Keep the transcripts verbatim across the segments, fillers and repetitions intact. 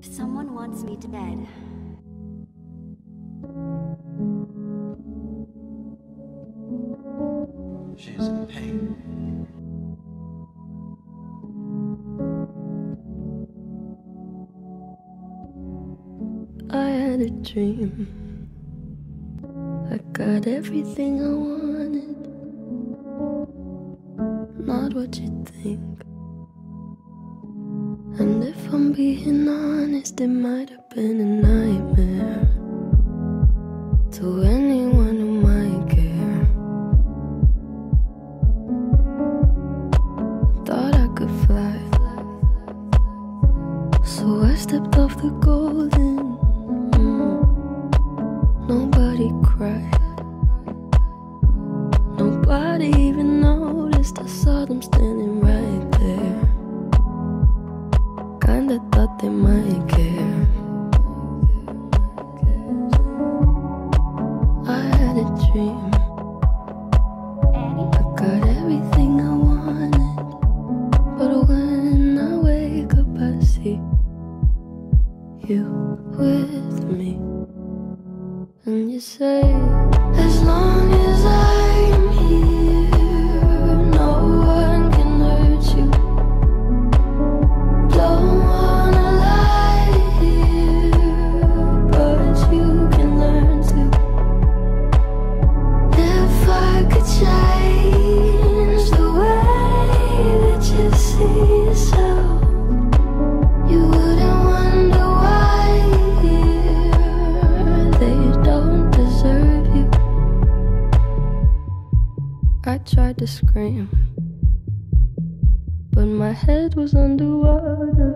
Someone wants me dead. She's in pain. I had a dream. I got everything I wanted. Not what you think. And if I'm being honest, it might have been a nightmare to anyone who might care. Thought I could fly, so I stepped off the golden. mm. Nobody cried, nobody even noticed. I saw them standing right there. Kinda thought they might care. I had a dream. I got everything I wanted, but when I wake up I see you with me. And you say, as long as I'm here, no one can hurt you. Don't wanna lie here, but you can learn to. If I could change the way that you see yourself, you wouldn't wonder why they don't deserve you. I tried to scream, but my head was underwater.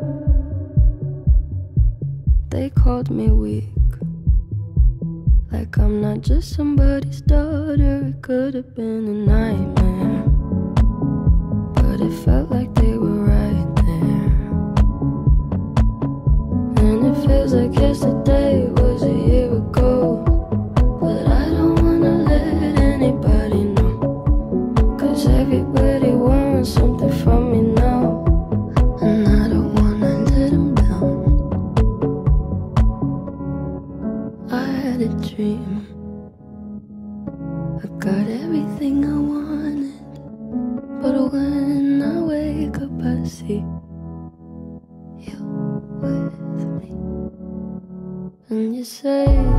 They called me weak, like I'm not just somebody's daughter. It could have been a nightmare, but it felt like they were right there. And it feels like yesterday was a year ago, but I don't wanna let anybody know, 'cause everybody wants something from me now, and I don't wanna let them down. I had a dream. I got everything I wanted, but when I wake up I see you with me. And you say,